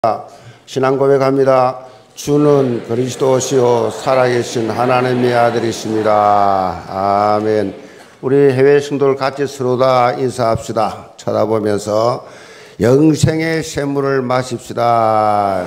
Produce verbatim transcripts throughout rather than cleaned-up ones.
신앙 고백합니다. 주는 그리스도시요 살아계신 하나님의 아들이십니다. 아멘. 우리 해외 성도들 같이 서로 다 인사합시다. 쳐다보면서 영생의 샘물을 마십시다.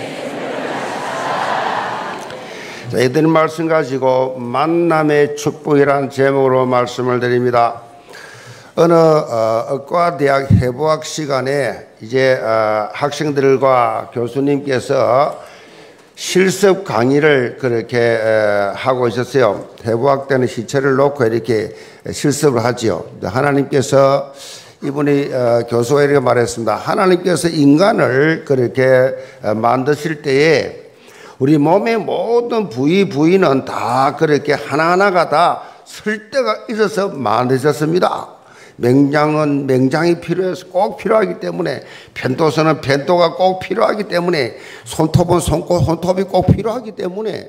자, 이들 말씀 가지고 만남의 축복이라는 제목으로 말씀을 드립니다. 어느 어, 의과대학 해부학 시간에 이제 어, 학생들과 교수님께서 실습 강의를 그렇게 에, 하고 있었어요. 해부학 때는 시체를 놓고 이렇게 실습을 하지요. 하나님께서 이분이 어, 교수가 이렇게 말했습니다. 하나님께서 인간을 그렇게 어, 만드실 때에 우리 몸의 모든 부위 부위는 다 그렇게 하나하나가 다 설 데가 있어서 만드셨습니다. 맹장은 맹장이 필요해서 꼭 필요하기 때문에, 편도선은 편도가 꼭 필요하기 때문에, 손톱은 손톱, 손톱이 꼭 필요하기 때문에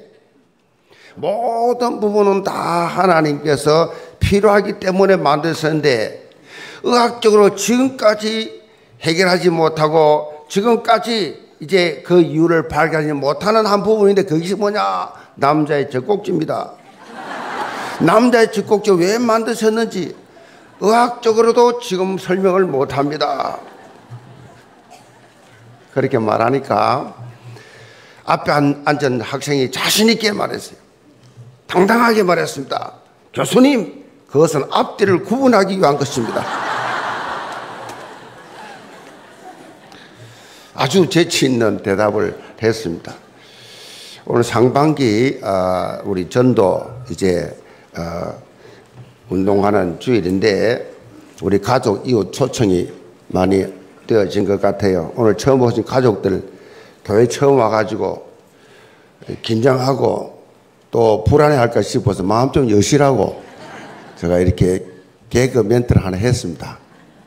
모든 부분은 다 하나님께서 필요하기 때문에 만드셨는데, 의학적으로 지금까지 해결하지 못하고 지금까지 이제 그 이유를 발견하지 못하는 한 부분인데, 그것이 뭐냐? 남자의 젖꼭지입니다. 남자의 젖꼭지 왜 만드셨는지 의학적으로도 지금 설명을 못합니다. 그렇게 말하니까 앞에 앉은 학생이 자신 있게 말했어요. 당당하게 말했습니다. 교수님, 그것은 앞뒤를 구분하기 위한 것입니다. 아주 재치 있는 대답을 했습니다. 오늘 상반기 우리 전도 이제 운동하는 주일인데 우리 가족 이웃 초청이 많이 되어진 것 같아요. 오늘 처음 오신 가족들 교회 처음 와가지고 긴장하고 또 불안해할까 싶어서 마음 좀 여실하고 제가 이렇게 개그 멘트를 하나 했습니다.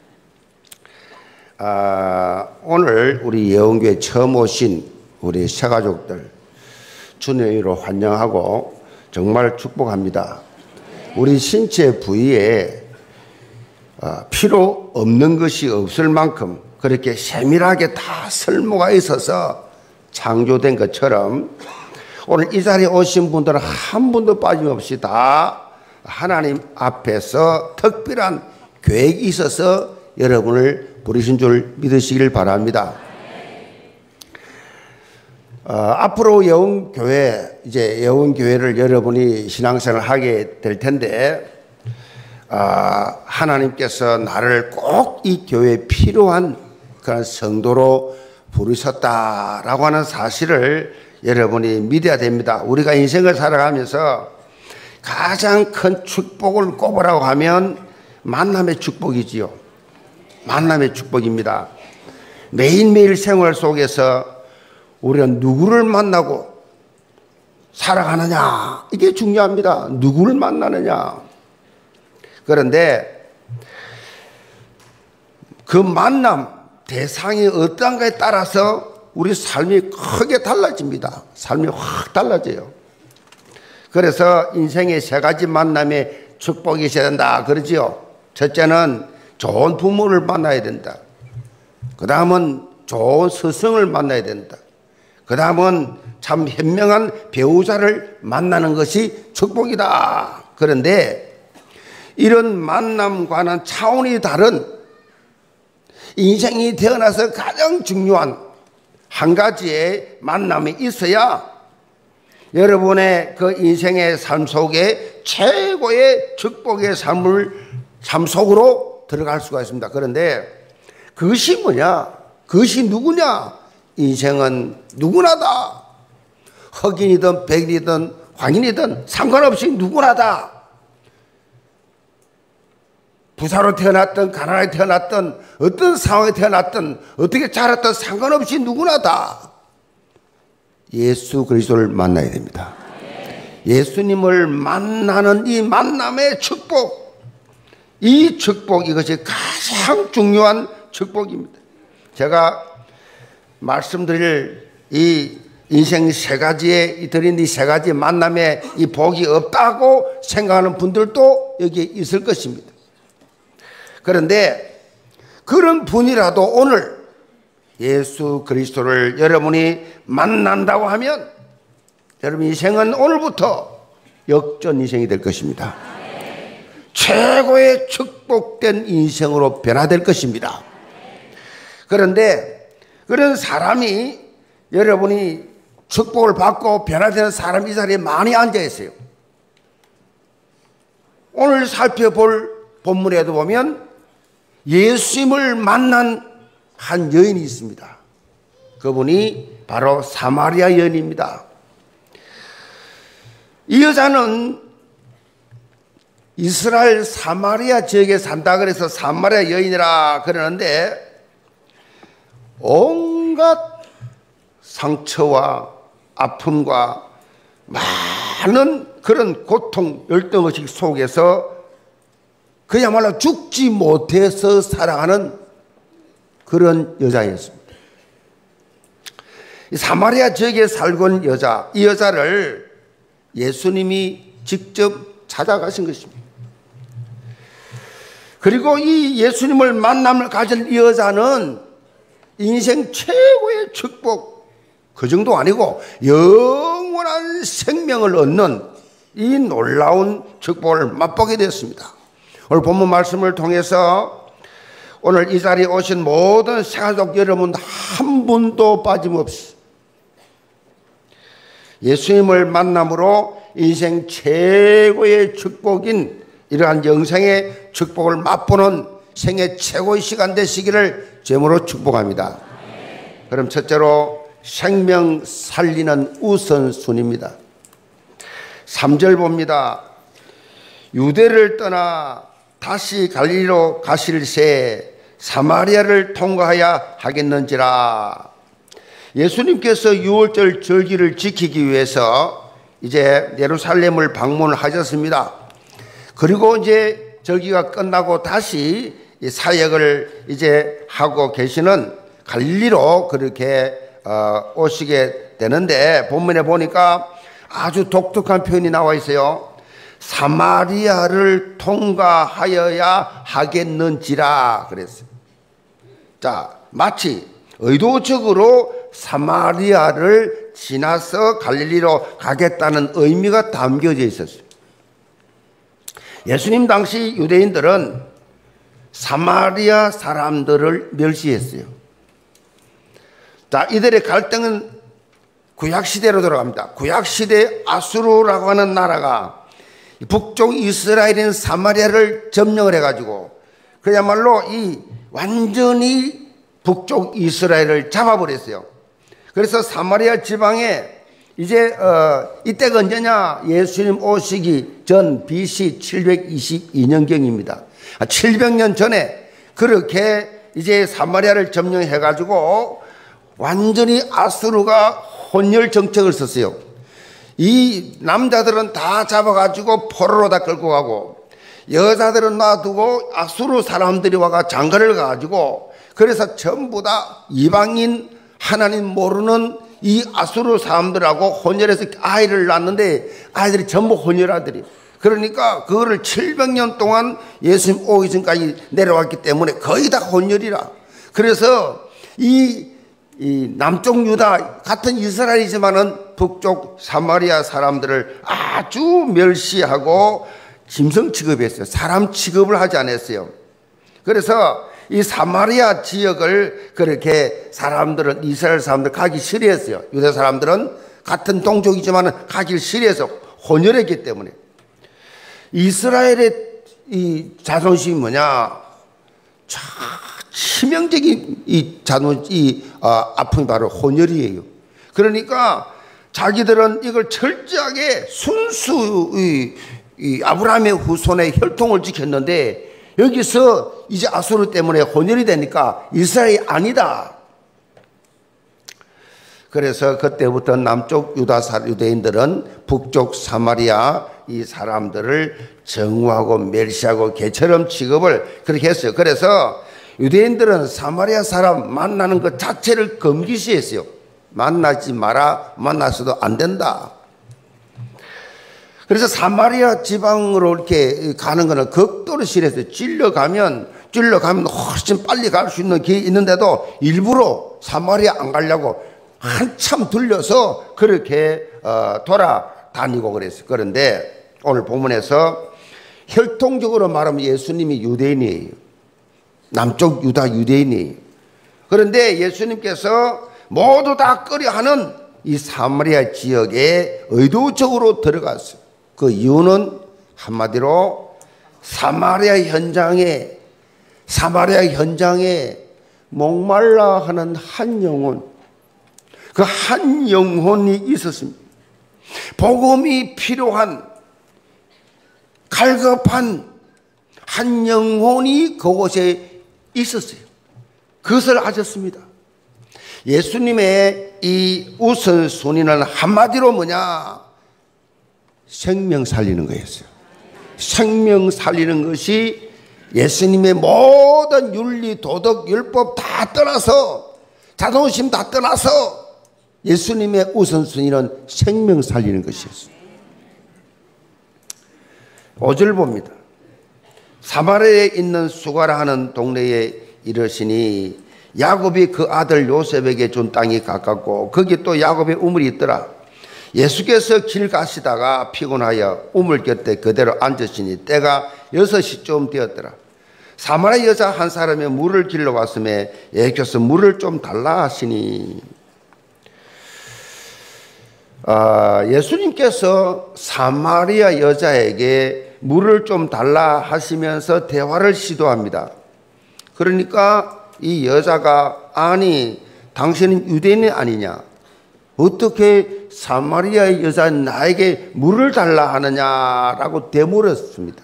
아, 오늘 우리 예언교회 처음 오신 우리 새가족들 주님으로 환영하고 정말 축복합니다. 우리 신체 부위에 필요 없는 것이 없을 만큼 그렇게 세밀하게 다 설모가 있어서 창조된 것처럼 오늘 이 자리에 오신 분들은 한 분도 빠짐없이 다 하나님 앞에서 특별한 계획이 있어서 여러분을 부르신 줄 믿으시길 바랍니다. 어, 앞으로 예언교회, 이제 예언교회를 여러분이 신앙생활을 하게 될 텐데, 어, 하나님께서 나를 꼭 이 교회에 필요한 그런 성도로 부르셨다라고 하는 사실을 여러분이 믿어야 됩니다. 우리가 인생을 살아가면서 가장 큰 축복을 꼽으라고 하면 만남의 축복이지요. 만남의 축복입니다. 매일매일 생활 속에서 우리는 누구를 만나고 살아가느냐, 이게 중요합니다. 누구를 만나느냐. 그런데 그 만남 대상이 어떤가에 따라서 우리 삶이 크게 달라집니다. 삶이 확 달라져요. 그래서 인생의 세 가지 만남의 축복이 있어야 된다 그러지요. 첫째는 좋은 부모를 만나야 된다. 그 다음은 좋은 스승을 만나야 된다. 그 다음은 참 현명한 배우자를 만나는 것이 축복이다. 그런데 이런 만남과는 차원이 다른 인생이 태어나서 가장 중요한 한 가지의 만남이 있어야 여러분의 그 인생의 삶 속에 최고의 축복의 삶을, 삶 속으로 들어갈 수가 있습니다. 그런데 그것이 뭐냐? 그것이 누구냐? 인생은 누구나다. 흑인이든 백인이든 황인이든 상관없이 누구나다. 부자로 태어났든 가난하게 태어났든 어떤 상황에 태어났든 어떻게 자랐든 상관없이 누구나다. 예수 그리스도를 만나야 됩니다. 예수님을 만나는 이 만남의 축복, 이 축복, 이것이 가장 중요한 축복입니다. 제가 말씀드릴 이 인생 세 가지에 드린 이 세 가지 만남에 이 복이 없다고 생각하는 분들도 여기에 있을 것입니다. 그런데 그런 분이라도 오늘 예수 그리스도를 여러분이 만난다고 하면 여러분 인생은 오늘부터 역전 인생이 될 것입니다. 최고의 축복된 인생으로 변화될 것입니다. 그런데 그런 사람이 여러분이 축복을 받고 변화되는 사람이 이 자리에 많이 앉아 있어요. 오늘 살펴볼 본문에도 보면 예수님을 만난 한 여인이 있습니다. 그분이 바로 사마리아 여인입니다. 이 여자는 이스라엘 사마리아 지역에 산다 그래서 사마리아 여인이라 그러는데 온갖 상처와 아픔과 많은 그런 고통, 열등의식 속에서 그야말로 죽지 못해서 살아가는 그런 여자였습니다. 사마리아 지역에 살던 여자, 이 여자를 예수님이 직접 찾아가신 것입니다. 그리고 이 예수님을 만남을 가진 이 여자는 인생 최고의 축복, 그 정도 아니고 영원한 생명을 얻는 이 놀라운 축복을 맛보게 되었습니다. 오늘 본문 말씀을 통해서 오늘 이 자리에 오신 모든 생활족 여러분 한 분도 빠짐없이 예수님을 만남으로 인생 최고의 축복인 이러한 영생의 축복을 맛보는 생애 최고의 시간 되시기를 제물로 축복합니다. 그럼 첫째로 생명 살리는 우선순위입니다. 삼 절 봅니다. 유대를 떠나 다시 갈릴리로 가실새 사마리아를 통과해야 하겠는지라. 예수님께서 유월절 절기를 지키기 위해서 이제 예루살렘을 방문하셨습니다. 그리고 이제 절기가 끝나고 다시 사역을 이제 하고 계시는 갈릴리로 그렇게 어, 오시게 되는데 본문에 보니까 아주 독특한 표현이 나와 있어요. 사마리아를 통과하여야 하겠는지라 그랬어요. 자, 마치 의도적으로 사마리아를 지나서 갈릴리로 가겠다는 의미가 담겨져 있었어요. 예수님 당시 유대인들은 사마리아 사람들을 멸시했어요. 자, 이들의 갈등은 구약시대로 돌아갑니다. 구약시대 아수르라고 하는 나라가 북쪽 이스라엘인 사마리아를 점령을 해가지고 그야말로 이 완전히 북쪽 이스라엘을 잡아버렸어요. 그래서 사마리아 지방에 이제 어, 이때가 언제냐? 예수님 오시기 전 비씨 칠백이십이 년경입니다. 칠백 년 전에 그렇게 이제 사마리아를 점령해가지고 완전히 아수르가 혼혈 정책을 썼어요. 이 남자들은 다 잡아가지고 포로로 다 끌고 가고 여자들은 놔두고 아수르 사람들이 와가 장가를 가가지고 그래서 전부 다 이방인 하나님 모르는 이 아수르 사람들하고 혼혈해서 아이를 낳는데 아이들이 전부 혼혈 아들이에요. 그러니까 그거를 칠백 년 동안 예수님 오기 전까지 내려왔기 때문에 거의 다 혼혈이라. 그래서 이, 이 남쪽 유다 같은 이스라엘이지만은 북쪽 사마리아 사람들을 아주 멸시하고 짐승 취급했어요. 사람 취급을 하지 않았어요. 그래서 이 사마리아 지역을 그렇게 사람들은 이스라엘 사람들 가기 싫어했어요. 유대 사람들은 같은 동족이지만 가기 싫어해서 혼혈했기 때문에. 이스라엘의 이 자존심이 뭐냐? 참 치명적인 이 자존 이 아, 아픔이 바로 혼혈이에요. 그러니까 자기들은 이걸 철저하게 순수 이, 이 아브라함의 후손의 혈통을 지켰는데 여기서 이제 아수르 때문에 혼혈이 되니까 이스라엘이 아니다. 그래서 그때부터 남쪽 유다 유대인들은 북쪽 사마리아 이 사람들을 정오하고 멸시하고 개처럼 취급을 그렇게 했어요. 그래서 유대인들은 사마리아 사람 만나는 것 자체를 금기시했어요. 만나지 마라, 만나서도 안 된다. 그래서 사마리아 지방으로 이렇게 가는 거는 극도로 싫어했어요. 찔려가면 찔러가면 훨씬 빨리 갈 수 있는 길이 있는데도 일부러 사마리아 안 가려고 한참 들려서 그렇게 어, 돌아다니고 그랬어요. 그런데 오늘 본문에서 혈통적으로 말하면 예수님이 유대인이에요. 남쪽 유다 유대인이에요. 그런데 예수님께서 모두 다 꺼려하는 이 사마리아 지역에 의도적으로 들어갔어요. 그 이유는 한마디로 사마리아 현장에 사마리아 현장에 목말라 하는 한 영혼, 그 한 영혼이 있었습니다. 복음이 필요한 갈급한 한 영혼이 그곳에 있었어요. 그것을 아셨습니다. 예수님의 이 우선순위는 한마디로 뭐냐? 생명 살리는 거였어요. 생명 살리는 것이 예수님의 모든 윤리, 도덕, 율법 다 떠나서, 자존심 다 떠나서 예수님의 우선순위는 생명 살리는 것이었어요. 오 절 봅니다. 사마리아에 있는 수가라 하는 동네에 이르시니 야곱이 그 아들 요셉에게 준 땅이 가깝고 거기 또 야곱의 우물이 있더라. 예수께서 길 가시다가 피곤하여 우물 곁에 그대로 앉으시니 때가 여섯 시쯤 되었더라. 사마리아 여자 한 사람이 물을 길러 왔음에 예수께서 물을 좀 달라 하시니, 아, 예수님께서 사마리아 여자에게 물을 좀 달라 하시면서 대화를 시도합니다. 그러니까 이 여자가, 아니 당신은 유대인이 아니냐, 어떻게 사마리아 여자 나에게 물을 달라 하느냐라고 되물었습니다.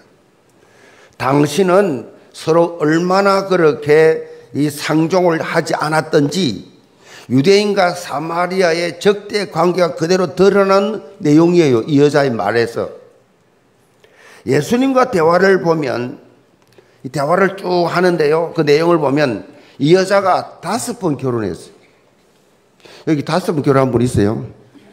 당신은 서로 얼마나 그렇게 이 상종을 하지 않았던지 유대인과 사마리아의 적대 관계가 그대로 드러난 내용이에요. 이 여자의 말에서. 예수님과 대화를 보면, 이 대화를 쭉 하는데요, 그 내용을 보면 이 여자가 다섯 번 결혼했어요. 여기 다섯 번 결혼한 분 있어요?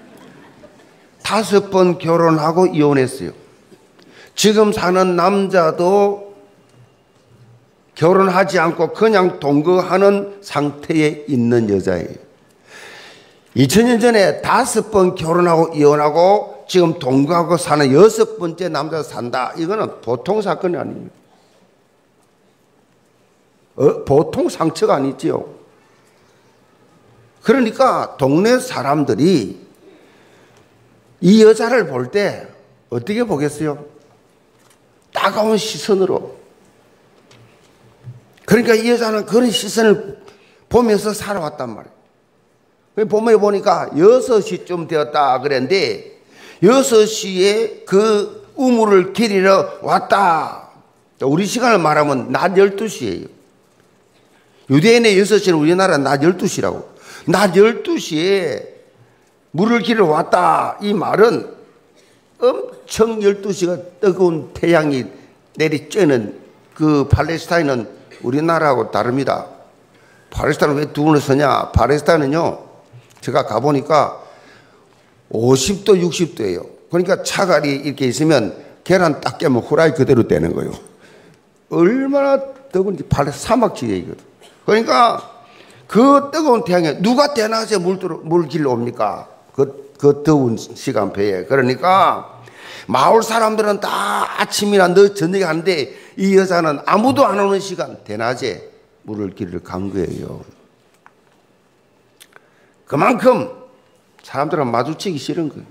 다섯 번 결혼하고 이혼했어요. 지금 사는 남자도 결혼하지 않고 그냥 동거하는 상태에 있는 여자예요. 이천 년 전에 다섯 번 결혼하고 이혼하고 지금 동거하고 사는 여섯 번째 남자가 산다. 이거는 보통 사건이 아닙니다. 어, 보통 상처가 아니지요. 그러니까 동네 사람들이 이 여자를 볼 때 어떻게 보겠어요? 따가운 시선으로. 그러니까 이 여자는 그런 시선을 보면서 살아왔단 말이에요. 본문에 보니까 여섯 시쯤 되었다 그랬는데 여섯 시에 그 우물을 길이러 왔다. 우리 시간을 말하면 낮 열두 시예요. 유대인의 여섯 시는 우리나라 낮 열두 시라고. 낮 열두 시에 물을 길러 왔다. 이 말은 엄청 열두 시가 뜨거운 태양이 내리쬐는 그 팔레스타인은 우리나라하고 다릅니다. 팔레스타인은 왜 두 번을 쓰냐? 팔레스타인은요, 제가 가보니까 오십 도, 육십 도예요. 그러니까 차갈이 이렇게 있으면 계란 딱 깨면 후라이 그대로 되는 거예요. 얼마나 뜨거운지. 팔레스타인 사막지대이거든. 그러니까 그 뜨거운 태양에 누가 대낮에 물, 물 길러 옵니까? 그, 그 더운 시간표에. 그러니까 마을 사람들은 다 아침이나 늦 저녁에 하는데 이 여자는 아무도 안 오는 시간 대낮에 물을 길러 간 거예요. 그만큼 사람들은 마주치기 싫은 거예요.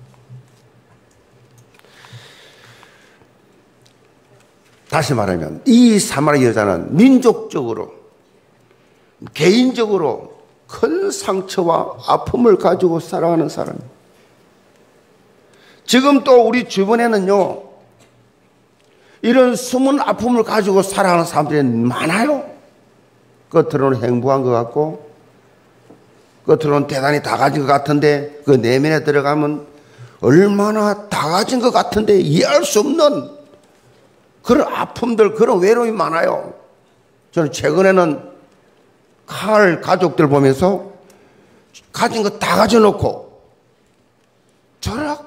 다시 말하면 이 사마리아 여자는 민족적으로, 개인적으로 큰 상처와 아픔을 가지고 살아가는 사람이에요. 지금 또 우리 주변에는요, 이런 숨은 아픔을 가지고 살아가는 사람들이 많아요. 겉으로는 행복한 것 같고 겉으로는 대단히 다 가진 것 같은데 그 내면에 들어가면 얼마나 다 가진 것 같은데 이해할 수 없는 그런 아픔들, 그런 외로움이 많아요. 저는 최근에는 칼 가족들 보면서 가진 거 다 가져놓고 저렇게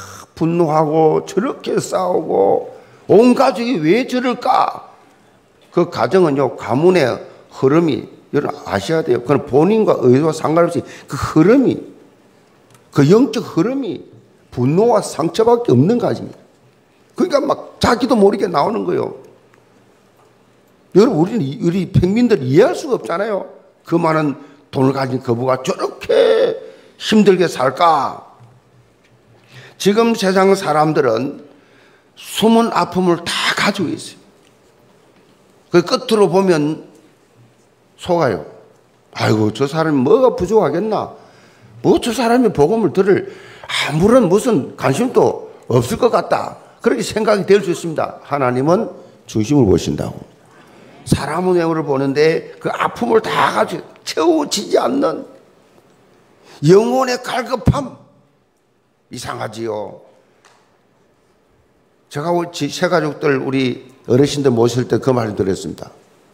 분노하고 저렇게 싸우고 온 가족이 왜 저럴까? 그 가정은요, 가문의 흐름이, 여러분 아셔야 돼요. 그건 본인과 의도와 상관없이 그 흐름이, 그 영적 흐름이 분노와 상처밖에 없는 가정이에요. 그러니까 막 자기도 모르게 나오는 거예요. 여러분, 우리는, 우리 평민들 이해할 수가 없잖아요. 그 많은 돈을 가진 거부가 저렇게 힘들게 살까? 지금 세상 사람들은 숨은 아픔을 다 가지고 있어요. 그 끝으로 보면 속아요. 아이고, 저 사람이 뭐가 부족하겠나? 뭐 저 사람이 복음을 들을 아무런 무슨 관심도 없을 것 같다. 그렇게 생각이 될 수 있습니다. 하나님은 중심을 보신다고. 사람의 외모를 보는데 그 아픔을 다 가지고 채워지지 않는 영혼의 갈급함. 이상하지요. 제가 새 가족들 우리 어르신들 모실 때 그 말을 들었습니다.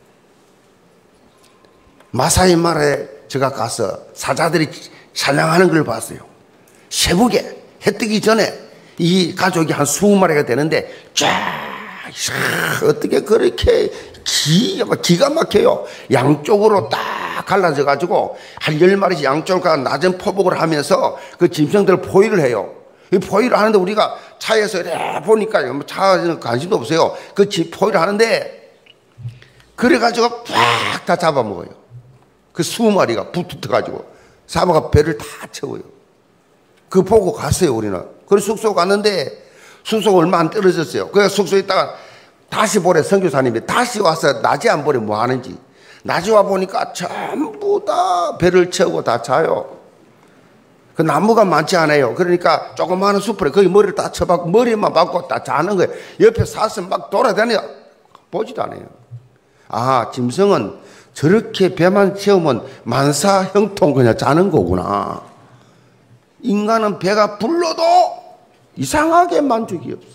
마사이 마라에 제가 가서 사자들이 사냥하는 걸 봤어요. 새벽에 해 뜨기 전에 이 가족이 한 이십 마리가 되는데 쫙 어떻게 그렇게 기가, 기가 막혀요. 양쪽으로 딱 갈라져 가지고 한 열 마리씩 양쪽으로 낮은 포복을 하면서 그 짐승들을 포위를 해요. 이 포위를 하는데 우리가 차에서 이렇게 보니까 차에는 관심도 없어요. 그 포위를 하는데 그래가지고 쫙 다 잡아먹어요. 그 이십 마리가 붙어가지고 사바가 배를 다 채워요. 그거 보고 갔어요, 우리는. 그래서 숙소 갔는데 숙소가 얼마 안 떨어졌어요. 그래서 숙소에 있다가 다시 보래, 선교사님이 다시 와서 낮에 안 보래 뭐 하는지. 낮에 와 보니까 전부 다 배를 채우고 다 자요. 그 나무가 많지 않아요. 그러니까 조그마한 숲에 거기 머리를 다 쳐박고 머리만 박고 다 자는 거예요. 옆에 사슴 막 돌아다녀 보지도 않아요. 아, 짐승은 저렇게 배만 채우면 만사 형통 그냥 자는 거구나. 인간은 배가 불러도 이상하게 만족이 없어.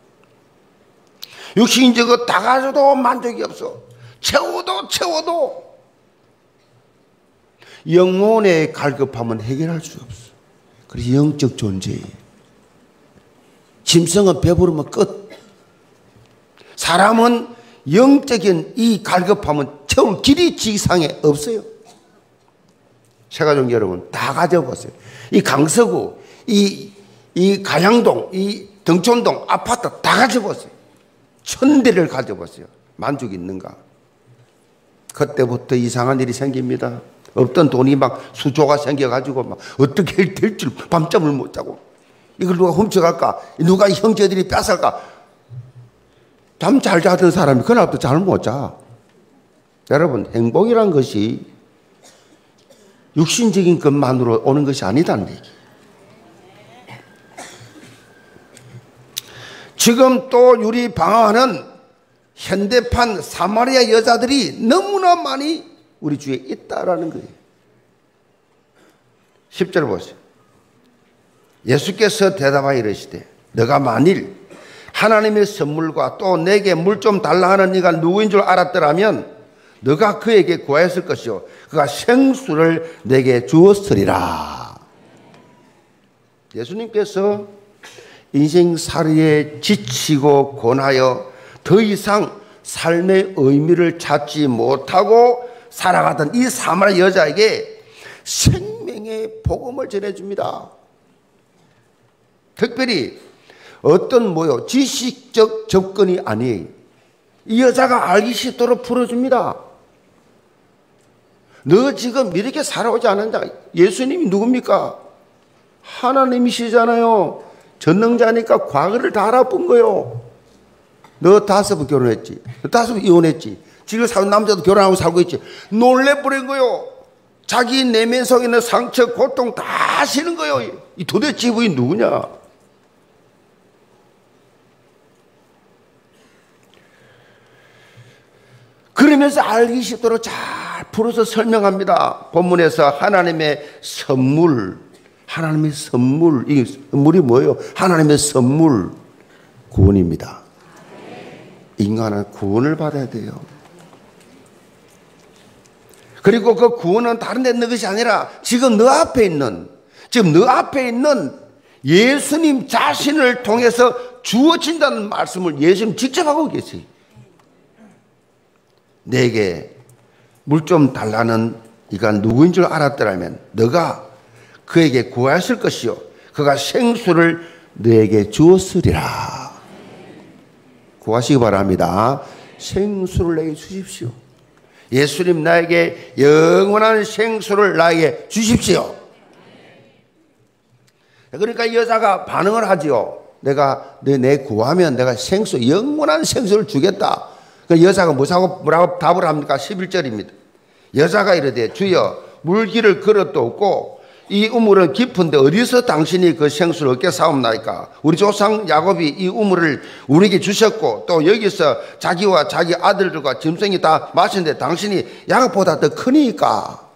육신적으로 다 가져도 만족이 없어. 채워도 채워도 영혼의 갈급함은 해결할 수 없어. 그래서 영적 존재예요. 짐승은 배부르면 끝. 사람은 영적인 이 갈급함은 채울 길이 지상에 없어요. 새가족 여러분 다 가져보세요. 이 강서구, 이, 이 가양동, 이 등촌동 아파트 다 가져보세요. 천 대를 가져보세요. 만족이 있는가? 그때부터 이상한 일이 생깁니다. 없던 돈이 막 수조가 생겨가지고 막 어떻게 될 줄 밤잠을 못 자고 이걸 누가 훔쳐갈까? 누가 형제들이 뺏을까? 잠 잘 자던 사람이 그날부터 잠을 못 자. 여러분, 행복이란 것이 육신적인 것만으로 오는 것이 아니다는 얘기. 지금 또 우리 방황하는 현대판 사마리아 여자들이 너무나 많이 우리 주위에 있다라는 거예요. 십 절 보세요. 예수께서 대답하여 이르시되 너가 만일 하나님의 선물과 또 내게 물 좀 달라 하는 이가 누구인 줄 알았더라면 너가 그에게 구하였을 것이요 그가 생수를 내게 주었으리라. 예수님께서 인생살이에 지치고 고나여 더 이상 삶의 의미를 찾지 못하고 살아가던 이 사마리아 여자에게 생명의 복음을 전해줍니다. 특별히 어떤 뭐요 지식적 접근이 아니에요. 이 여자가 알기 쉽도록 풀어줍니다. 너 지금 이렇게 살아오지 않았냐? 예수님이 누굽니까? 하나님이시잖아요. 전능자니까 과거를 다 알아본 거요. 너 다섯 번 결혼했지. 너 다섯 번 이혼했지. 지금 사는 남자도 결혼하고 살고 있지. 놀래버린 거요. 자기 내면 속에 있는 상처, 고통 다 아시는 거요. 이 도대체 이분이 누구냐? 그러면서 알기 쉽도록 잘 풀어서 설명합니다. 본문에서 하나님의 선물, 하나님의 선물, 이 선물이 뭐예요? 하나님의 선물, 구원입니다. 인간은 구원을 받아야 돼요. 그리고 그 구원은 다른 데 있는 것이 아니라 지금 너 앞에 있는, 지금 너 앞에 있는 예수님 자신을 통해서 주어진다는 말씀을 예수님 직접 하고 계세요. 내게 물 좀 달라는 이가 누구인 줄 알았더라면 너가 그에게 구하였을 것이요 그가 생수를 너에게 주었으리라. 구하시기 바랍니다. 생수를 내게 주십시오. 예수님 나에게 영원한 생수를 나에게 주십시오. 그러니까 이 여자가 반응을 하지요. 내가 내 구하면 내가 생수 영원한 생수를 주겠다. 그 여자가 뭐라고, 뭐라고 답을 합니까? 십일 절입니다. 여자가 이르되 주여 물길을 걸어도 없고 이 우물은 깊은데 어디서 당신이 그 생수를 얻게 사옵나이까? 우리 조상 야곱이 이 우물을 우리에게 주셨고 또 여기서 자기와 자기 아들들과 짐승이 다 마시는데 당신이 야곱보다 더 크니까.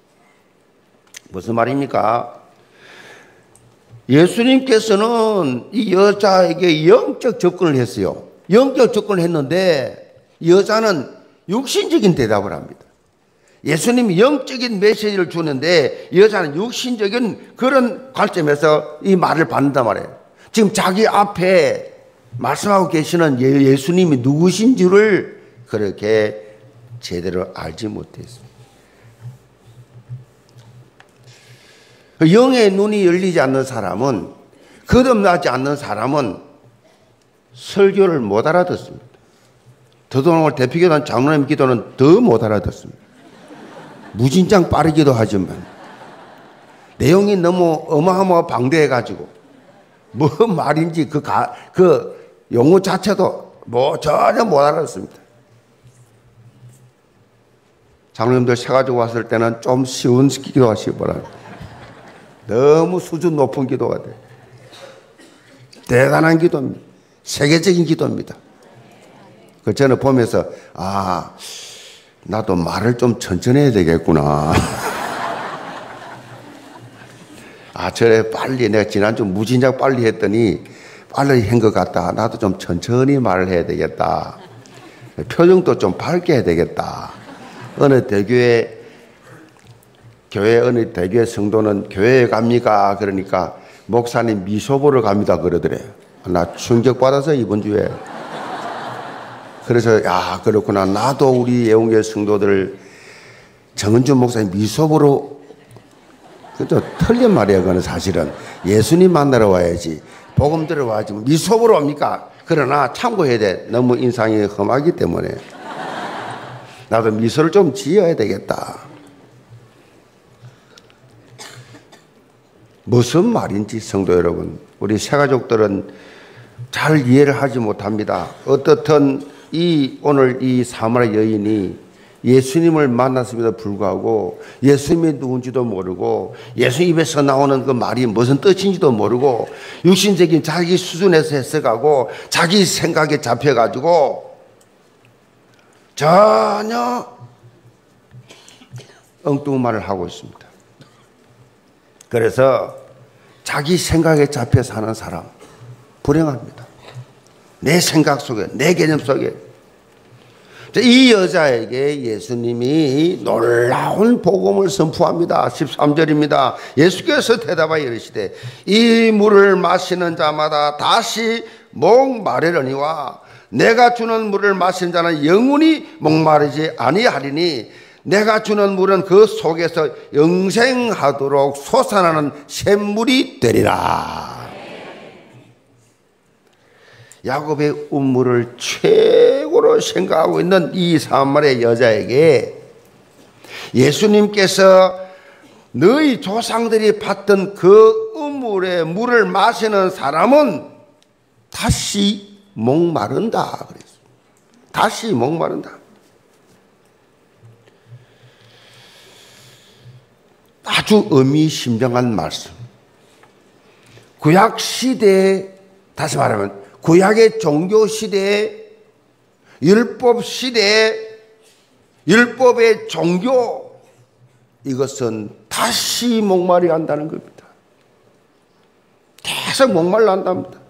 무슨 말입니까? 예수님께서는 이 여자에게 영적 접근을 했어요. 영적 접근을 했는데 여자는 육신적인 대답을 합니다. 예수님이 영적인 메시지를 주는데 여자는 육신적인 그런 관점에서 이 말을 받는단 말이에요. 지금 자기 앞에 말씀하고 계시는 예수님이 누구신지를 그렇게 제대로 알지 못했습니다. 영의 눈이 열리지 않는 사람은, 거듭나지 않는 사람은 설교를 못 알아듣습니다. 더더욱 대표교단 장로님 기도는 더 못 알아듣습니다. 무진장 빠르기도 하지만 내용이 너무 어마어마 방대해가지고 뭐 말인지 그, 가, 그 용어 자체도 뭐 전혀 못 알아듣습니다. 장로님들 세가지고 왔을 때는 좀 쉬운 기도하시기 바랍니다. 너무 수준 높은 기도가 돼. 대단한 기도입니다. 세계적인 기도입니다. 그 저는 보면서 아 나도 말을 좀 천천히 해야 되겠구나. 아 저래 빨리 내가 지난주 무진장 빨리 했더니 빨리 한 것 같다. 나도 좀 천천히 말을 해야 되겠다. 표정도 좀 밝게 해야 되겠다. 어느 대교회 교회 어느 대교회 성도는 교회에 갑니까? 그러니까 목사님 미소 보러 갑니다 그러더래요. 나 충격받아서 이번 주에. 그래서 야 그렇구나. 나도 우리 예원교회 성도들 정은주 목사님 미소 보러, 그죠? 틀린 말이에요. 그건 사실은 예수님 만나러 와야지, 복음 들어와야지 미소 보러 옵니까? 그러나 참고해야 돼. 너무 인상이 험하기 때문에 나도 미소를 좀 지어야 되겠다. 무슨 말인지 성도 여러분, 우리 새가족들은 잘 이해를 하지 못합니다. 어떻든 이 오늘 이 사마리아 여인이 예수님을 만났음에도 불구하고 예수님이 누군지도 모르고 예수님 입에서 나오는 그 말이 무슨 뜻인지도 모르고 육신적인 자기 수준에서 해석하고 자기 생각에 잡혀가지고 전혀 엉뚱한 말을 하고 있습니다. 그래서 자기 생각에 잡혀 사는 사람 불행합니다. 내 생각 속에, 내 개념 속에. 이 여자에게 예수님이 놀라운 복음을 선포합니다. 십삼 절입니다. 예수께서 대답하여 이르시되 이 물을 마시는 자마다 다시 목마르려니와 내가 주는 물을 마시는 자는 영원히 목마르지 아니하리니 내가 주는 물은 그 속에서 영생하도록 솟아나는 샘물이 되리라. 야곱의 우물을 최고로 생각하고 있는 이 사마리아 여자에게 예수님께서 너희 조상들이 봤던 그 우물의 물을 마시는 사람은 다시 목마른다 그랬어요. 다시 목마른다. 아주 의미심장한 말씀. 구약 시대에, 다시 말하면 구약의 종교 시대에, 율법 시대에, 율법의 종교, 이것은 다시 목마르게 한다는 겁니다. 계속 목말라 한답니다.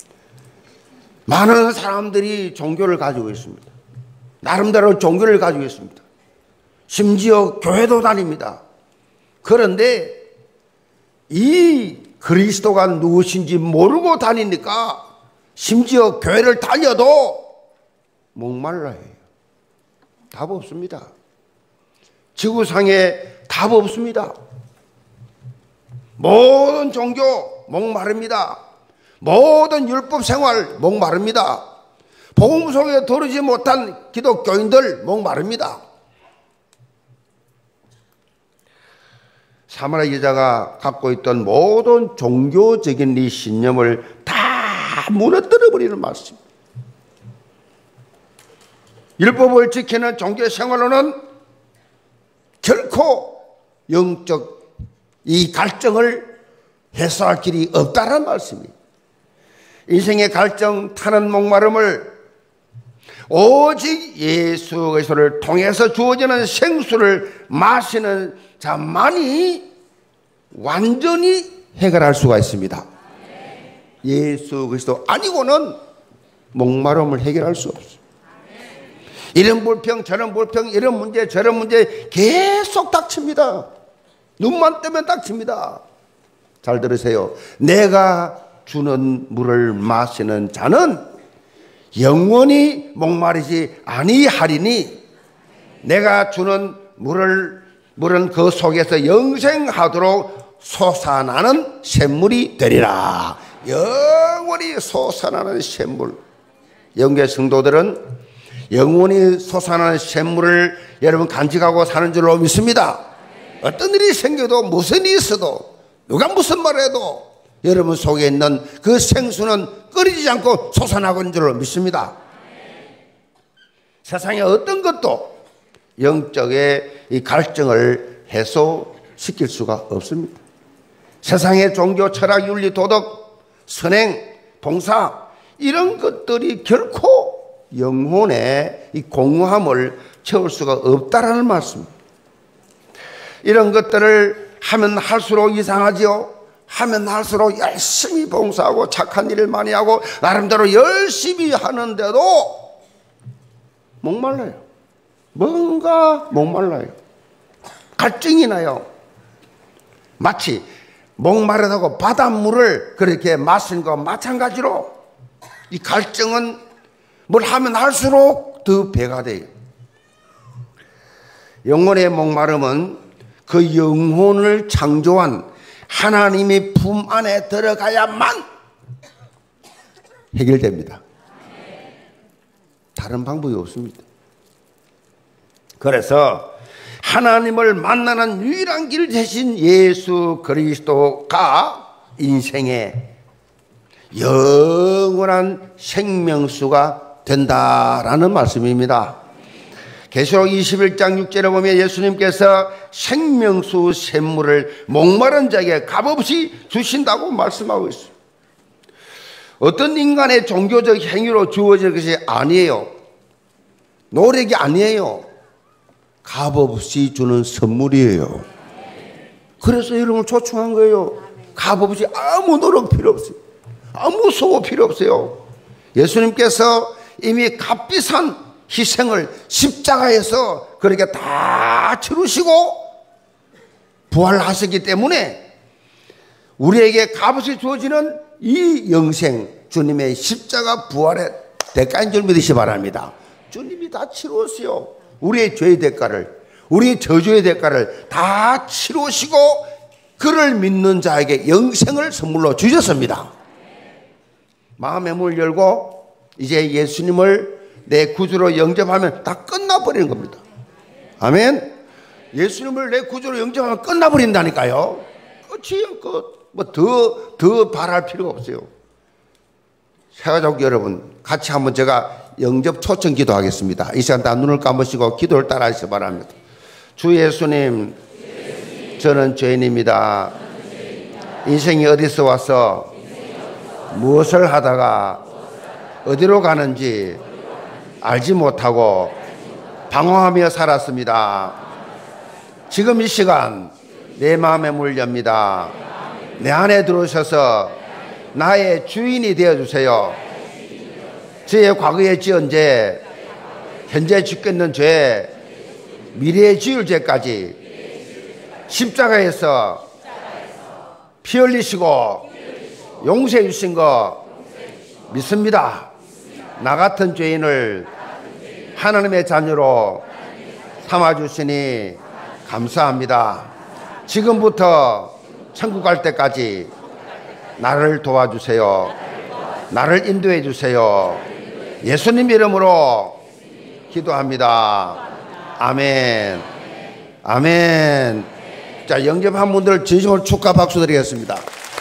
많은 사람들이 종교를 가지고 있습니다. 나름대로 종교를 가지고 있습니다. 심지어 교회도 다닙니다. 그런데 이 그리스도가 누구신지 모르고 다니니까 심지어 교회를 다녀도 목말라 해요. 답 없습니다. 지구상에 답 없습니다. 모든 종교 목마릅니다. 모든 율법 생활 목마릅니다. 복음 속에 들어오지 못한 기독교인들 목마릅니다. 사마리아 여자가 갖고 있던 모든 종교적인 이 신념을 다 무너뜨려 버리는 말씀. 율법을 지키는 종교 생활로는 결코 영적 이 갈증을 해소할 길이 없다는 말씀입니다. 인생의 갈증, 타는 목마름을 오직 예수 그리스도를 통해서 주어지는 생수를 마시는 자만이 완전히 해결할 수가 있습니다. 예수 그리스도 아니고는 목마름을 해결할 수 없어요. 이런 불평 저런 불평 이런 문제 저런 문제 계속 닥칩니다. 눈만 뜨면 닥칩니다. 잘 들으세요. 내가 주는 물을 마시는 자는 영원히 목마르지 아니하리니 내가 주는 물을 물은 그 속에서 영생하도록 솟아나는 샘물이 되리라. 영원히 솟아나는 샘물. 영계 성도들은 영원히 솟아나는 샘물을 여러분 간직하고 사는 줄로 믿습니다. 어떤 일이 생겨도 무슨 일이 있어도 누가 무슨 말을 해도 여러분 속에 있는 그 생수는 끓이지 않고 솟아나고 있는 줄로 믿습니다. 세상에 어떤 것도 영적의 이 갈증을 해소시킬 수가 없습니다. 세상의 종교, 철학, 윤리, 도덕, 선행, 봉사 이런 것들이 결코 영혼의 이 공허함을 채울 수가 없다라는 말씀입니다. 이런 것들을 하면 할수록 이상하지요. 하면 할수록 열심히 봉사하고 착한 일을 많이 하고 나름대로 열심히 하는데도 목말라요. 뭔가 목말라요. 갈증이 나요. 마치 목마르다고 바닷물을 그렇게 마신 것과 마찬가지로 이 갈증은 뭘 하면 할수록 더 배가 돼요. 영혼의 목마름은 그 영혼을 창조한 하나님의 품 안에 들어가야만 해결됩니다. 다른 방법이 없습니다. 그래서 하나님을 만나는 유일한 길 대신 예수 그리스도가 인생의 영원한 생명수가 된다라는 말씀입니다. 계시록 이십일 장 육 절에 보면 예수님께서 생명수 샘물을 목마른 자에게 값없이 주신다고 말씀하고 있어요. 어떤 인간의 종교적 행위로 주어질 것이 아니에요. 노력이 아니에요. 값없이 주는 선물이에요. 그래서 여러분을 초청한 거예요. 값없이 아무 노력 필요 없어요. 아무 수고 필요 없어요. 예수님께서 이미 값비싼 희생을 십자가에서 그렇게 다 치르시고 부활하셨기 때문에 우리에게 값없이 주어지는 이 영생, 주님의 십자가 부활의 대가인 줄 믿으시 바랍니다. 주님이 다 치루었어요. 우리의 죄의 대가를, 우리의 저주의 대가를 다 치루시고 그를 믿는 자에게 영생을 선물로 주셨습니다. 마음의 문을 열고 이제 예수님을 내 구주로 영접하면 다 끝나버리는 겁니다. 아멘. 예수님을 내 구주로 영접하면 끝나버린다니까요. 끝이에요. 끝. 뭐 더, 더 바랄 필요가 없어요. 새가족 여러분, 같이 한번 제가 영접 초청 기도하겠습니다. 이 시간 다 눈을 감으시고 기도를 따라 하시기 바랍니다. 주 예수님, 저는 죄인입니다. 인생이 어디서 와서 무엇을 하다가 어디로 가는지 알지 못하고 방황하며 살았습니다. 지금 이 시간 내 마음의 문을 엽니다. 내 안에 들어오셔서 나의 주인이 되어주세요. 저의 과거에 지은 죄, 현재 짓고 있는 죄, 미래에 지을 죄까지 십자가에서 피 흘리시고 용서해 주신 거 믿습니다. 나 같은 죄인을 하나님의 자녀로 삼아주시니 감사합니다. 지금부터 천국 갈 때까지 나를 도와주세요. 나를 인도해 주세요. 예수님 이름으로 기도합니다. 아멘. 아멘. 자, 영접한 분들 진심으로 축하 박수 드리겠습니다.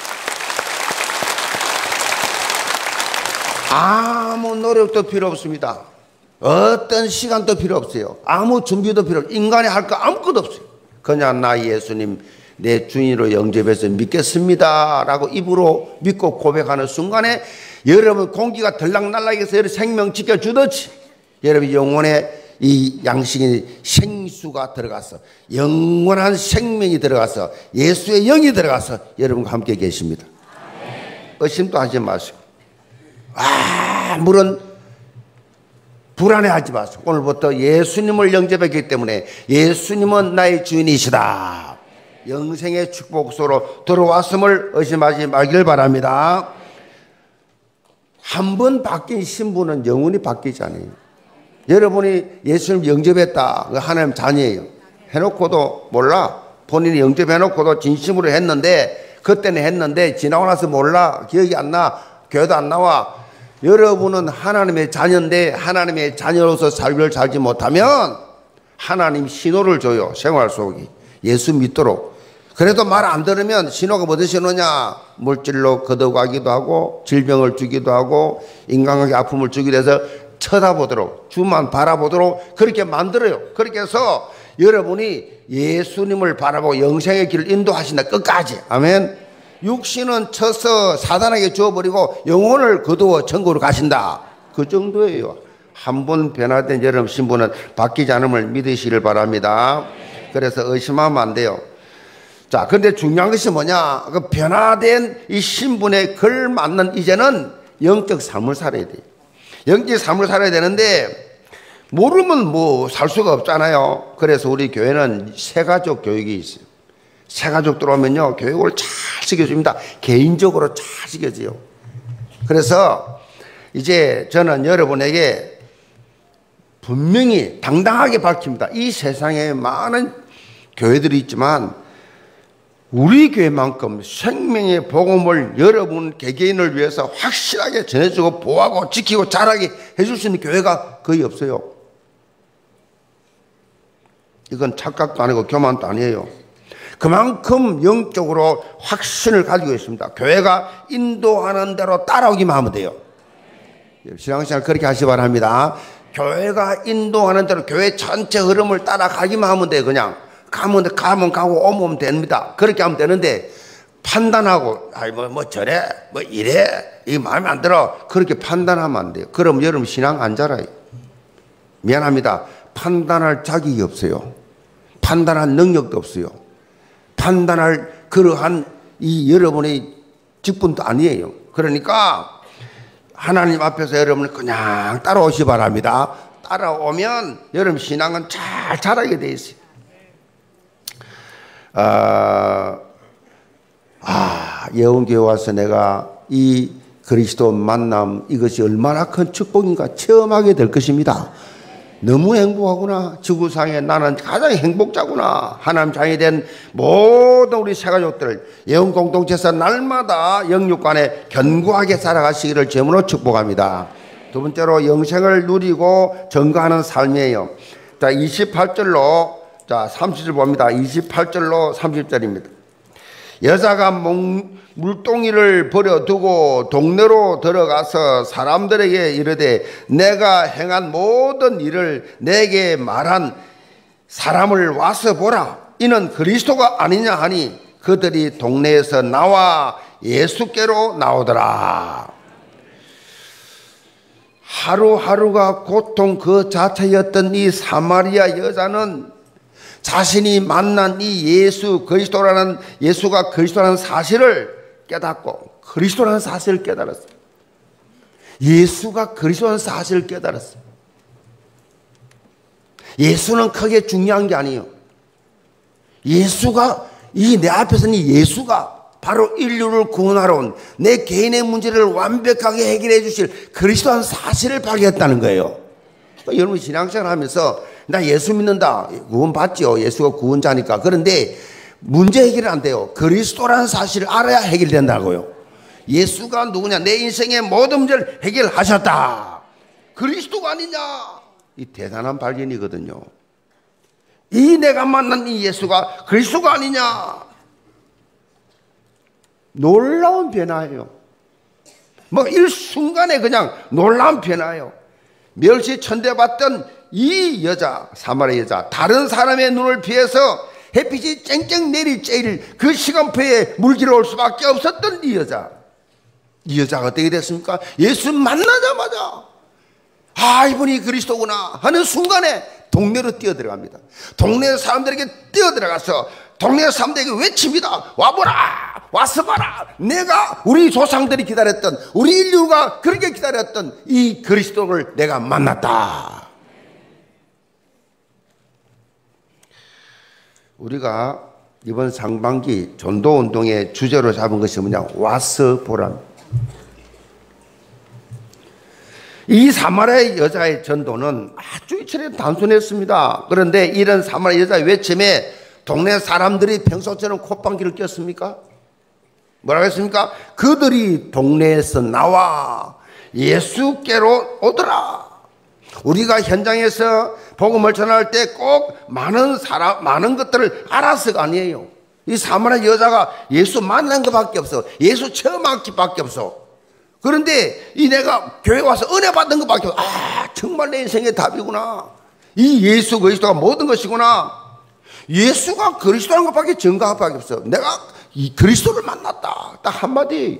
아무 노력도 필요 없습니다. 어떤 시간도 필요 없어요. 아무 준비도 필요 없어요. 인간이 할 거 아무것도 없어요. 그냥 나 예수님 내 주인으로 영접해서 믿겠습니다 라고 입으로 믿고 고백하는 순간에 여러분 공기가 들락날락해서 여러분 생명 지켜주듯이 여러분 영혼의 이 양식이 생수가 들어가서 영원한 생명이 들어가서 예수의 영이 들어가서 여러분과 함께 계십니다. 의심도 하지 마시고 아무런 불안해하지 마세요. 오늘부터 예수님을 영접했기 때문에 예수님은 나의 주인이시다. 영생의 축복소로 들어왔음을 의심하지 말길 바랍니다. 한 번 바뀐 신분은 영원히 바뀌지 않아요. 여러분이 예수님 영접했다. 하나님 자녀예요. 해놓고도 몰라. 본인이 영접해놓고도 진심으로 했는데 그때는 했는데 지나고 나서 몰라. 기억이 안 나. 교회도 안 나와. 여러분은 하나님의 자녀인데 하나님의 자녀로서 삶을 살지 못하면 하나님 신호를 줘요. 생활 속에. 예수 믿도록. 그래도 말 안 들으면 신호가 무슨 신호냐? 물질로 거둬가기도 하고 질병을 주기도 하고 인간관계 아픔을 주기도 해서 쳐다보도록 주만 바라보도록 그렇게 만들어요. 그렇게 해서 여러분이 예수님을 바라보고 영생의 길을 인도하신다. 끝까지. 아멘. 육신은 쳐서 사단에게 주어버리고 영혼을 거두어 천국으로 가신다. 그 정도예요. 한 번 변화된 여러분 신분은 바뀌지 않음을 믿으시길 바랍니다. 그래서 의심하면 안 돼요. 자, 근데 중요한 것이 뭐냐? 그 변화된 이 신분에 걸맞는 이제는 영적 삶을 살아야 돼요. 영적 삶을 살아야 되는데 모르면 뭐 살 수가 없잖아요. 그래서 우리 교회는 새가족 교육이 있어요. 새가족 들어오면요 교육을 잘 시켜줍니다. 개인적으로 잘 시켜줘요. 그래서 이제 저는 여러분에게 분명히 당당하게 밝힙니다. 이 세상에 많은 교회들이 있지만 우리 교회만큼 생명의 복음을 여러분 개개인을 위해서 확실하게 전해주고 보호하고 지키고 자라게 해줄 수 있는 교회가 거의 없어요. 이건 착각도 아니고 교만도 아니에요. 그만큼 영적으로 확신을 가지고 있습니다. 교회가 인도하는 대로 따라오기만 하면 돼요. 신앙생활 그렇게 하시기 바랍니다. 교회가 인도하는 대로 교회 전체 흐름을 따라가기만 하면 돼요. 그냥 가면 가면 가고 오면 됩니다. 그렇게 하면 되는데 판단하고 아이 뭐, 뭐 저래 뭐 이래 이 마음에 안 들어 그렇게 판단하면 안 돼요. 그럼 여러분 신앙 안 자라요. 미안합니다. 판단할 자격이 없어요. 판단할 능력도 없어요. 판단할 그러한 이 여러분의 직분도 아니에요. 그러니까 하나님 앞에서 여러분을 그냥 따라오시기 바랍니다. 따라오면 여러분 신앙은 잘 자라게 돼 있어요. 아, 아 예언교회 와서 내가 이 그리스도 만남 이것이 얼마나 큰 축복인가 체험하게 될 것입니다. 너무 행복하구나. 지구상에 나는 가장 행복자구나. 하나님 자녀이 된 모든 우리 새가족들 예언 공동체에서 날마다 영육간에 견고하게 살아가시기를 제물로 축복합니다. 두 번째로 영생을 누리고 증거하는 삶이에요. 자, 이십팔 절로 자, 삼십 절 봅니다. 이십팔 절로 삼십 절입니다. 여자가 몽, 물동이를 버려두고 동네로 들어가서 사람들에게 이르되 내가 행한 모든 일을 내게 말한 사람을 와서 보라. 이는 그리스도가 아니냐 하니 그들이 동네에서 나와 예수께로 나오더라. 하루하루가 고통 그 자체였던 이 사마리아 여자는 자신이 만난 이 예수 그리스도라는 예수가 그리스도라는 사실을 깨닫고 그리스도라는 사실을 깨달았어요. 예수가 그리스도라는 사실을 깨달았어요. 예수는 크게 중요한 게 아니에요. 예수가 이 내 앞에서는 이 예수가 바로 인류를 구원하러 온 내 개인의 문제를 완벽하게 해결해 주실 그리스도라는 사실을 발견했다는 거예요. 여러분 신앙생활 하면서 나 예수 믿는다. 구원 받죠. 예수가 구원자니까. 그런데 문제 해결은 안 돼요. 그리스도라는 사실을 알아야 해결된다고요. 예수가 누구냐? 내 인생의 모든 문제를 해결하셨다. 그리스도가 아니냐? 이 대단한 발견이거든요. 이 내가 만난 이 예수가 그리스도가 아니냐? 놀라운 변화예요. 뭐 일순간에 그냥 놀라운 변화예요. 멸시 천대받던 이 여자, 사마리아 여자, 다른 사람의 눈을 피해서 햇빛이 쨍쨍 내릴 째일 그 시간표에 물질러 올 수밖에 없었던 이 여자. 이 여자가 어떻게 됐습니까? 예수 만나자마자 아, 이분이 그리스도구나 하는 순간에 동네로 뛰어들어갑니다. 동네 사람들에게 뛰어들어가서 동네 사람들에게 외칩니다. 와보라, 와서 봐라. 내가 우리 조상들이 기다렸던, 우리 인류가 그렇게 기다렸던 이 그리스도를 내가 만났다. 우리가 이번 상반기 전도운동의 주제로 잡은 것이 뭐냐? 와서 보라. 이 사마리아 여자의 전도는 아주 이처럼 단순했습니다. 그런데 이런 사마리아 여자의 외침에 동네 사람들이 평소처럼 콧방귀를 꼈습니까? 뭐라고 했습니까? 그들이 동네에서 나와 예수께로 오더라. 우리가 현장에서 복음을 전할 때 꼭 많은 사람, 많은 것들을 알아서가 아니에요. 이 사마리아 여자가 예수 만난 것밖에 없어. 예수 처음 알기밖에 없어. 그런데 이 내가 교회 와서 은혜 받은 것밖에 없어. 아, 정말 내 인생의 답이구나. 이 예수 그리스도가 모든 것이구나. 예수가 그리스도라는 것밖에 증거할 밖에 없어. 내가 이 그리스도를 만났다. 딱 한마디.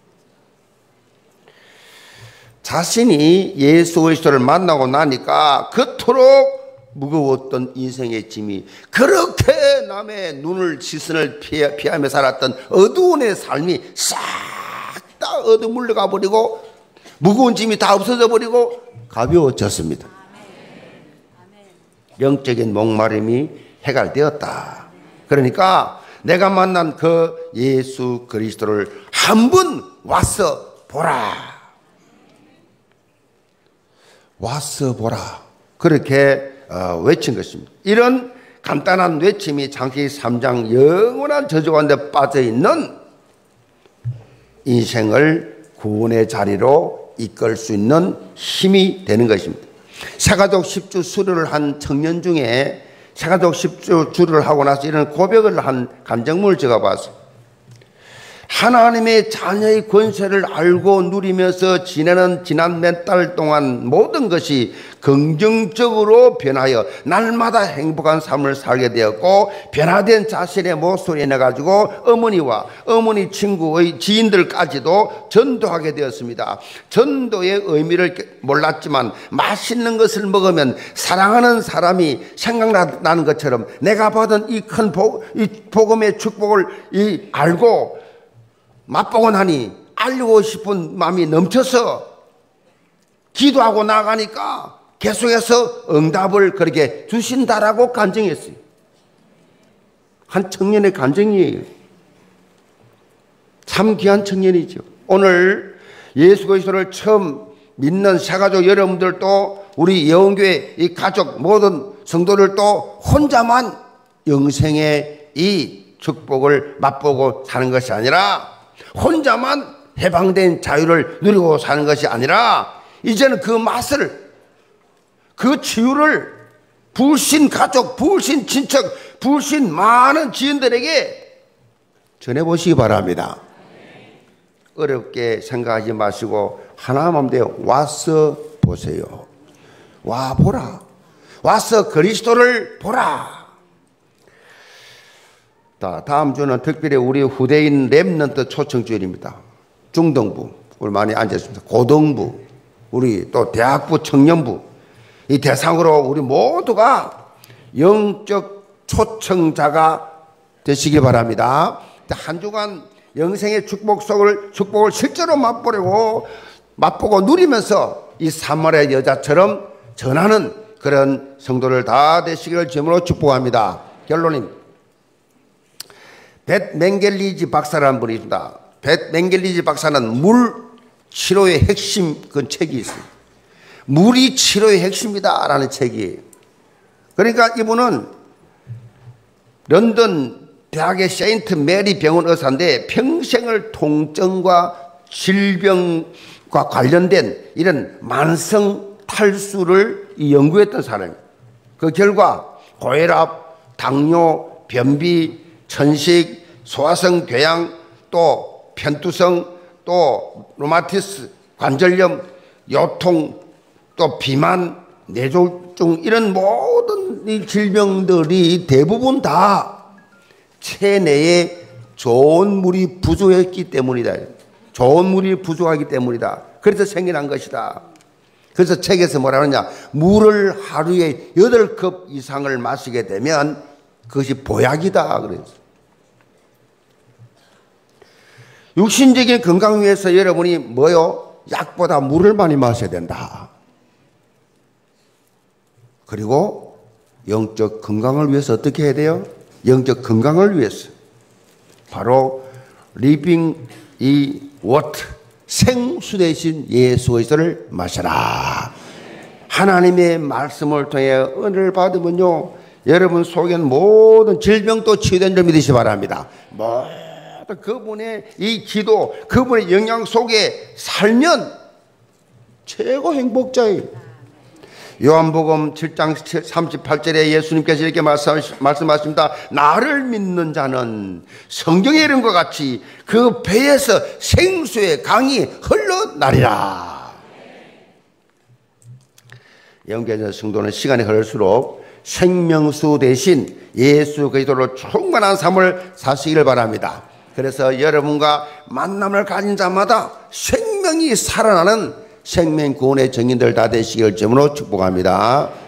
자신이 예수 그리스도를 만나고 나니까 그토록 무거웠던 인생의 짐이 그렇게 남의 눈을 시선을 피해, 피하며 살았던 어두운의 삶이 싹 다 얻어 물러가 버리고 무거운 짐이 다 없어져 버리고 가벼워졌습니다. 영적인 목마름이 해결되었다. 그러니까 내가 만난 그 예수 그리스도를 한번 와서 보라. 와서 보라. 그렇게 어, 외친 것입니다. 이런 간단한 외침이 창세기 삼 장 영원한 저주 가운데 빠져있는 인생을 구원의 자리로 이끌 수 있는 힘이 되는 것입니다. 새가족 십 주 수료를 한 청년 중에 새가족 십 주 주를 하고 나서 이런 고백을 한 간증문을 제가 봤어요. 하나님의 자녀의 권세를 알고 누리면서 지내는 지난 몇 달 동안 모든 것이 긍정적으로 변하여 날마다 행복한 삶을 살게 되었고, 변화된 자신의 모습을 인해가지고 어머니와 어머니 친구의 지인들까지도 전도하게 되었습니다. 전도의 의미를 몰랐지만 맛있는 것을 먹으면 사랑하는 사람이 생각나는 것처럼 내가 받은 이 큰 복음의 축복을 이 알고 맛보고 나니 알리고 싶은 마음이 넘쳐서 기도하고 나가니까 계속해서 응답을 그렇게 주신다라고 간증했어요. 한 청년의 간증이에요. 참 귀한 청년이죠. 오늘 예수 그리스도를 처음 믿는 새가족 여러분들도 우리 예원교회 이 가족 모든 성도들도 혼자만 영생의 이 축복을 맛보고 사는 것이 아니라 혼자만 해방된 자유를 누리고 사는 것이 아니라 이제는 그 맛을, 그 치유를 불신 가족, 불신 친척, 불신 많은 지인들에게 전해보시기 바랍니다. 어렵게 생각하지 마시고 하나만 돼요. 와서 보세요. 와 보라. 와서 그리스도를 보라. 자, 다음 주는 특별히 우리 후대인 렘넌트 초청주일입니다. 중등부, 우리 많이 앉아있습니다. 고등부, 우리 또 대학부 청년부, 이 대상으로 우리 모두가 영적 초청자가 되시기 바랍니다. 한 주간 영생의 축복 속을, 축복을 실제로 맛보려고, 맛보고 누리면서 이 사마리아 여자처럼 전하는 그런 성도를 다 되시기를 주님으로 축복합니다. 결론입니다. 벳 맹겔리지 박사라는 분이 있습니다. 벳 맹겔리지 박사는 물 치료의 핵심 그 책이 있습니다. 물이 치료의 핵심이다 라는 책이에요. 그러니까 이분은 런던 대학의 세인트 메리 병원 의사인데 평생을 통증과 질병과 관련된 이런 만성 탈수를 연구했던 사람이에요. 그 결과 고혈압, 당뇨, 변비, 천식, 소화성 궤양, 또 편두성, 또 루마티스, 관절염, 요통, 또 비만, 뇌졸중 이런 모든 이 질병들이 대부분 다 체내에 좋은 물이 부족했기 때문이다. 좋은 물이 부족하기 때문이다. 그래서 생겨난 것이다. 그래서 책에서 뭐라 하느냐, 물을 하루에 여덟 컵 이상을 마시게 되면 그것이 보약이다 그랬어요. 육신적인 건강 위해서 여러분이 뭐요? 약보다 물을 많이 마셔야 된다. 그리고 영적 건강을 위해서 어떻게 해야 돼요? 영적 건강을 위해서 바로 리빙 이 워터, 생수 대신 예수 그리스도를 마셔라. 하나님의 말씀을 통해 은혜를 받으면요, 여러분 속에는 모든 질병도 치유된 줄 믿으시기 바랍니다. 모든 그분의 이 기도, 그분의 영향 속에 살면 최고 행복자예요. 요한복음 칠 장 삼십팔 절에 예수님께서 이렇게 말씀하십니다. 나를 믿는 자는 성경에 이른 것 같이 그 배에서 생수의 강이 흘러나리라. 영계적 성도는 시간이 흐를수록 생명수 대신 예수 그리스도로 충만한 삶을 사시기를 바랍니다. 그래서 여러분과 만남을 가진 자마다 생명이 살아나는 생명 구원의 증인들 다 되시길 주님으로 축복합니다.